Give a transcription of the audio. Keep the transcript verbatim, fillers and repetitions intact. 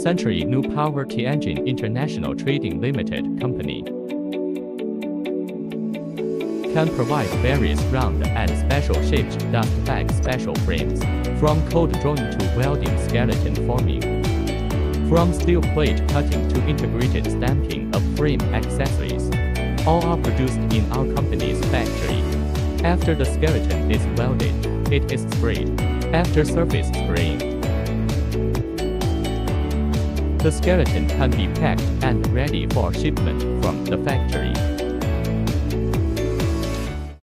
Century New Power T-Engine International Trading Limited Company can provide various round and special-shaped dust bag special frames, from cold drawing to welding skeleton forming, from steel plate cutting to integrated stamping of frame accessories. All are produced in our company's factory. After the skeleton is welded, it is sprayed. After surface spraying, the skeleton can be packed and ready for shipment from the factory.